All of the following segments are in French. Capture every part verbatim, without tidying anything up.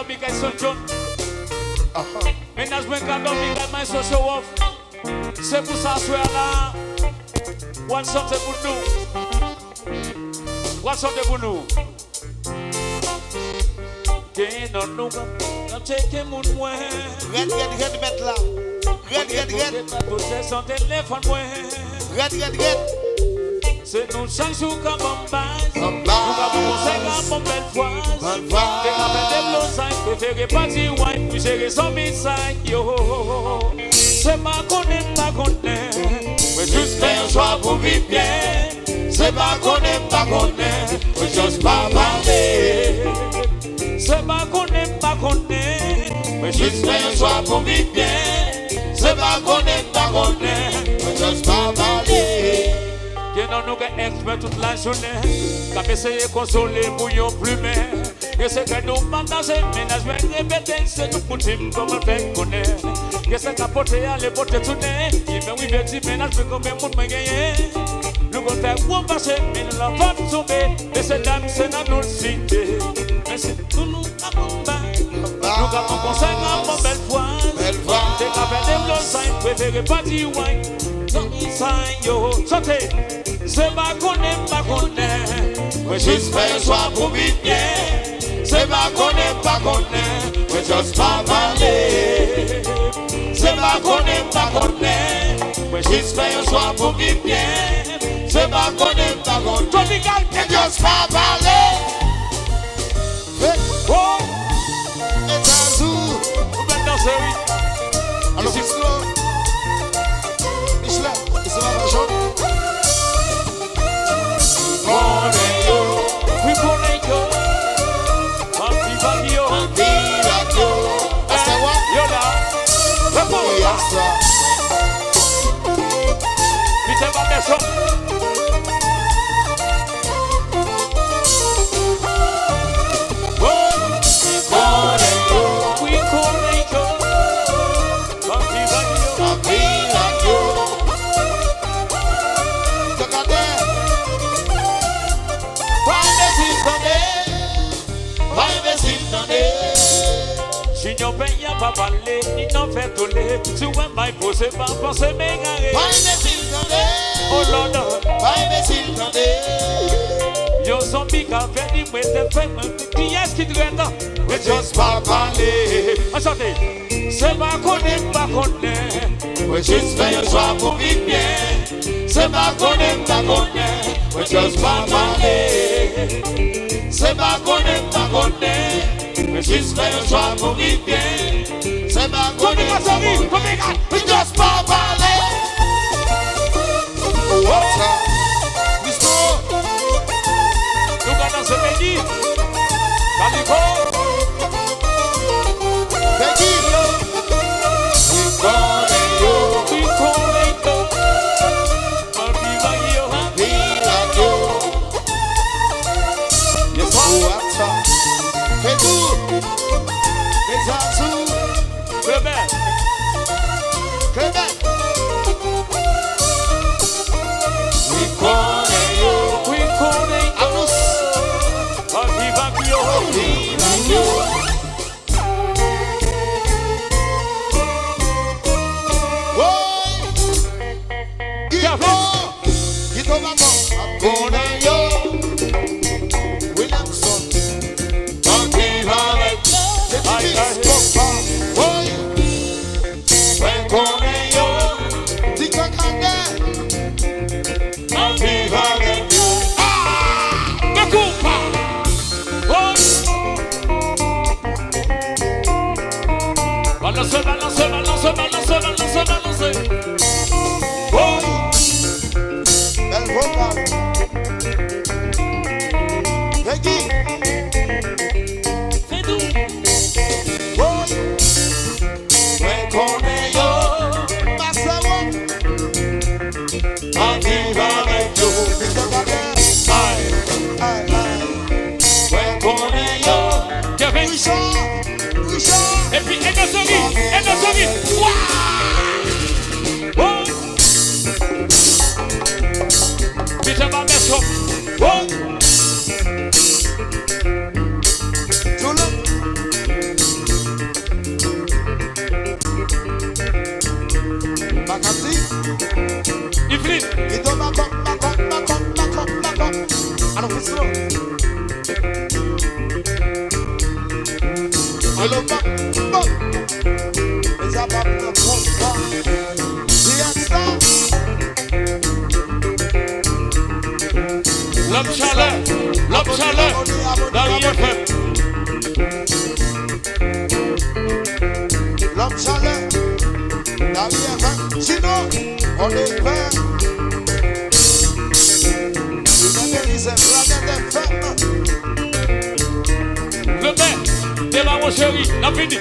cadeau, Michael Son John. Ménage, un cadeau, Michael, my social off. C'est pour ça, soir là. One song, c'est pour nous. One song, c'est pour nous. Qui non nous, on check mon moins. Red, red, red, mettre là. Red, red, red. Tout c'est son téléphone moins. Red, red, red. C'est nous chaque jour comme on base. Nous avons conseillé comme belle fois. T'es capable de blousser, préférez pas dire wine, puis gérer son message. C'est pas qu'on aime, pas qu'on aime. Mais juste faire un choix pour vivre bien. C'est pas qu'on aime, pas qu'on aime. Mais juste pas parler. C'est pas qu'on aime, pas qu'on aime. Mais juste faire un choix pour vivre bien. C'est pas qu'on aime, pas qu'on aime. Mais juste pas parler. Qui non nous que expert toute la journée, qui essayé de consoler pour yon plumer. Que c'est que nous partager, ménagement répété, c'est nous pour dire comme on fait connaître. Que c'est qu'à porter à l'époque tourner, qui fait oui petit ménage, mais comme un monde m'a gagné. Nous qu'on fait pour passer, mais nous l'avons pas sauvé. Et cette dame, c'est dans notre cité. Mais c'est tout nous accompagne. Nous avons conseil à mon belle foi. T'es capable de blousser, préférez pas dire wine. Yo, sortez, c'est pas qu'on aime, pas qu'on aime. Mais juste faire un choix pour vivre bien. C'est pas qu'on aime, pas qu'on aime. Mais juste pas parler. C'est pas qu'on aime, pas qu'on aime. Mais juste faire un choix pour vivre bien. C'est pas qu'on aime, pas qu'on aime. Mais juste pas parler. Oh, Et t'as tout. vous mettez dans ce oui. Alors, c'est slow. Michel, c'est ma version. Connais yo, oui connais yo. Anti bagio, Anti bagio. That's the one. Yo là, repose. Yes, sir. Vite va descendre. Connais yo, oui connais yo. Anti bagio, Anti bagio. Regardez. Si nous payons pas parler, ni nous fait tourner. Si on m'a posé, pas penser, mais garé. Pas imbécile, tendez. Oh là Pas imbécile, tendez. yo zombie qui a fait du bruit, t'es fait, qui est-ce qui te regarde? Mais juste pas parler. Attendez, c'est pas qu'on aime, pas qu'on aime. Mais juste faire un choix pour vivre bien. C'est pas qu'on aime, pas qu'on aime. Mais juste pas parler. C'est pas qu'on aime, pas qu'on aime. Mais juste faire un choix pour vivre bien. C'est pas qu'on aime, pas qu'on aime. Mais juste pas parler. What's up? Mister Nous allons se bénir. Calico. Peggy. We calling you. We calling you. Viva you. Viva you. Yes, sir. What's up? Peggy. Exazu. Quebec. Quebec. We calling you. We calling you. Anus. Viva you. Viva you. Gito, Gito vamos, con ello, Williamson, Ay, ay. voy, Ven con ellos. Tico Grande, Viva you. Ah! Me culpa. Oh. Balance, balance, balance, balance, balance, balance. voy, El Vocal, Peggy, Fais tout. voy, Ven con ellos. Massawa, Viva you. Tico Grande, Ay, ay, ay, ven con ellos. Que ven. Richard, Richard, Et puis, et nos souris, et nos souris. Oh. Peter va mettre chaud. Oh. Tula, c'est le bac, bac. Mais ça va me prendre ça. L'homme chaleur, l'homme chaleur, dans l'I F M. L'homme chaleur, dans l'I F M. Sinon, on est prêt. Le maire, t'es là mon chéri, la fini.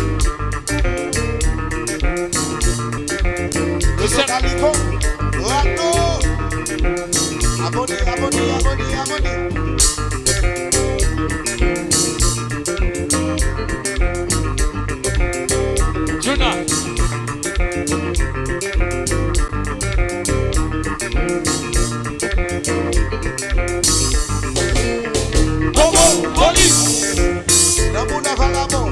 Le Calico, Rato. Abonnez, abonnez, abonnez, abonnez. Juna. Bobo, police. Le monde a fait la mort.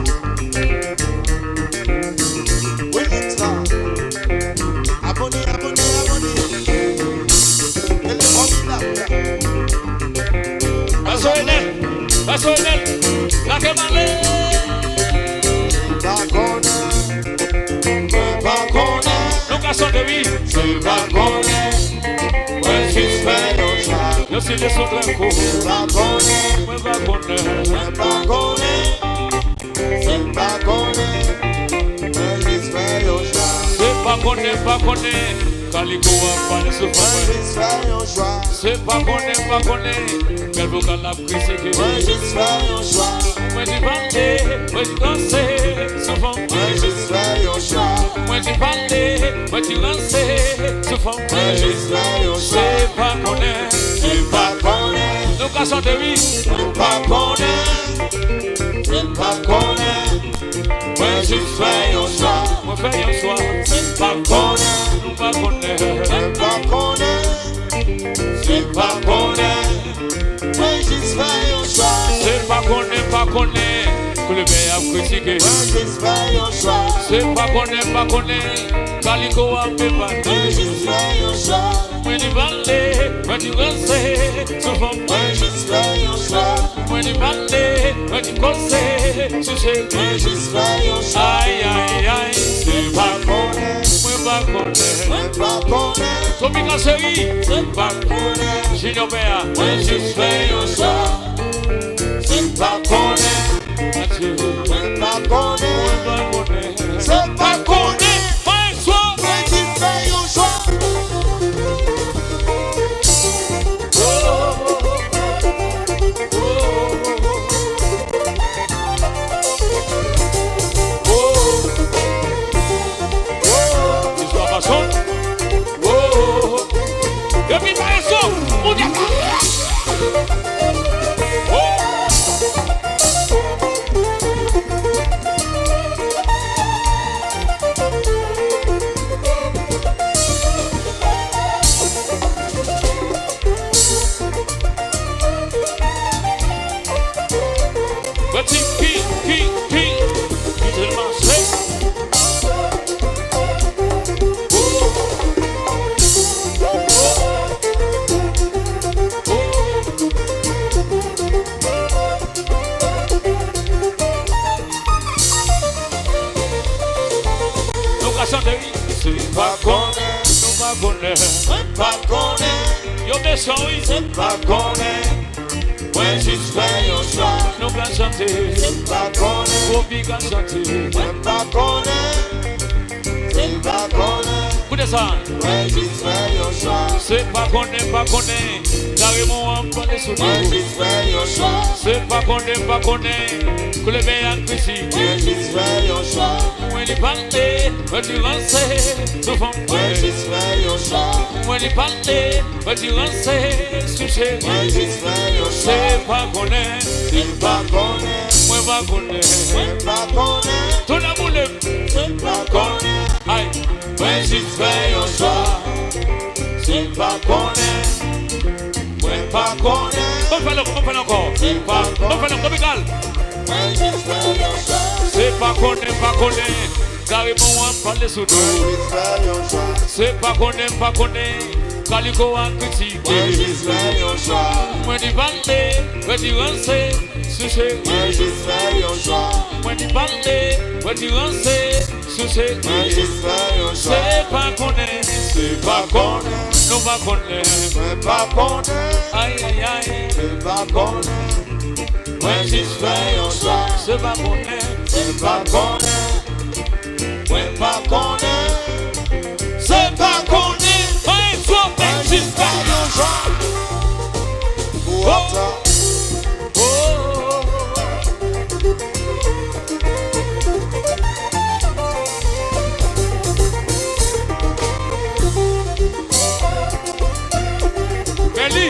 Oui, ça. Abonnez, abonnez, abonnez. Elle est formidable. Basoenel, Basoenel, la Kemale. Pas connaît, pas connaît. Nous cassons de vie. C'est pas connaît. Ouais, j'y fais le chat. Je suis des sauts de coup. Pas connaît, Moi, pas connaître. pas connaît. C'est pas connaît. Ouais, j'y fais le chat. C'est pas connaître, pas connaître. Calico a parlé sous Ouais, femme. j'y fais le chat. C'est pas connaître, pas connaître. Quel vocal la prise qui Ouais, j'y fais le chat. moi j'y parlais, moi j'y dansais, souvent. Ouais, j'y fais le chat. Moi j'y parlais, moi j'y dansais, souvent. Ouais, j'y fais le chat. C'est pas connaître, C'est pas connaît. nous cassons de vie. C'est pas connaît. C'est pas connaît. Ouais, j'y fais le chat. Moi fais un soir, C'est pas connaît. nous pas connaître. C'est pas connaît. C'est pas connaît. Ouais, j'y fais le chat. C'est pas connaître, pas connaître. Que le père a critiqué. Ouais, j'y fais le chat. C'est pas connaître, pas connaître. Calico a fait pas. Ouais, j'y fais le chat. Moi j'y parlais, moi j'y dansais, souvent. Ouais, j'y fais le chat. Moi j'y parlais, moi j'y dansais, souvent. Ouais, j'y fais le chat. Aïe, aïe, aïe, c'est pas Connaît. moi pas connaître. C'est pas connaît. Tomika Seri, C'est pas connaît. Junior Béa, Ouais, j'y fais le chat. C'est pas connaît. Mathieu, C'est pas connaît. pas connaître. C'est pas connaît. Pas soir. Ouais, j'y fais le chat. L'histoire va sonner. Oh, et puis pas ça, on dit. Oh. Petit qui, qui, qui, qui te marche. C'est pas connaît, nous pas connaît. C'est pas connaît. Yo méchant, oui, C'est pas connaît. Ouais, j'y fais le chat. nous bien chanter. C'est pas connaît. Faut bien chanter. C'est pas connaît. C'est pas connaît. Vous descendez. Ouais, j'y fais le chat. C'est pas connaît, pas connaît. Carrément, on va les sous Ouais, j'y fais le chat. c'est pas connaît, pas connaît. Que le meilleur ici. Ouais, j'y fais le chat. Moi, il parlait, moi, tu lançais. Souvent, Ouais, j'y fais le chat. moi, il parlait, moi, tu lançais. Souché. Ouais, j'y fais le chat. C'est pas connaît, C'est pas connaît. moi, pas connaît. C'est pas connaît. Tout le monde, C'est pas connaît. aïe. Ouais, j'y fais le chat. C'est pas connaît. Ouais, pas connaît. On fait le, on fait encore. C'est pas On fait le tropical. Ouais, j'y fais le chat. C'est pas connaît, pas connaît. Carrément, on parle sous Ouais, nous. j'y fais le chat. C'est pas connaît, pas connaît. Calico a critiqué. Ouais, j'y fais le chat. Moi, il parlait, moi, tu lançais. Souché. Ouais, j'y fais le chat. Moi, tu parler, ouais tu rancer, sous ces c'est pas connaître, c'est pas connaître, nous pas connaître, c'est pas connaître, aïe aïe aïe, c'est pas connaître, moi juste fais un choix, c'est pas connaître, c'est pas connaître, moi pas connaître, c'est pas connaître, ouais toi moi juste fais un choix, oh Kelly.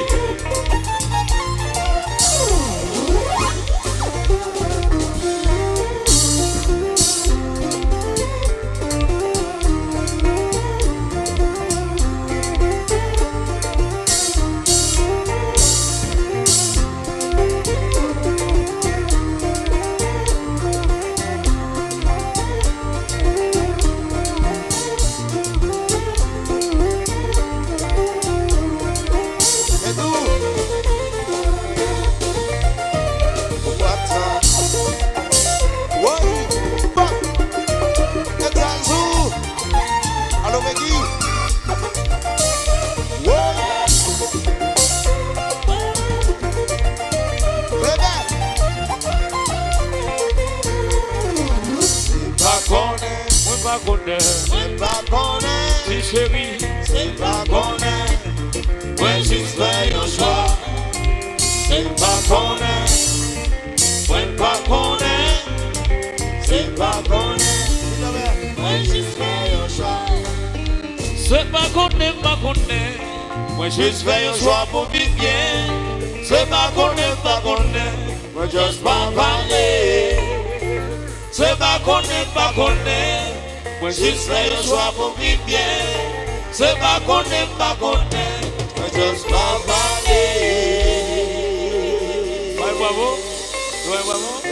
C'est pas connaître, c'est pas connaître, si chérie, c'est pas connaître, moi juste fais un choix, c'est pas connaître, moi pas connaître, c'est pas connaître, moi juste fais un choix, c'est pas connaître, pas connaître, moi juste fais un choix pour vivre bien, c'est pas connaître, pas connaître, moi juste pas parler, c'est pas connaître, pas connaître. Moi juste fais le choix pour vivre bien. C'est pas connaître, pas connaître. Moi juste pas parler. ouais bravo, ouais bravo.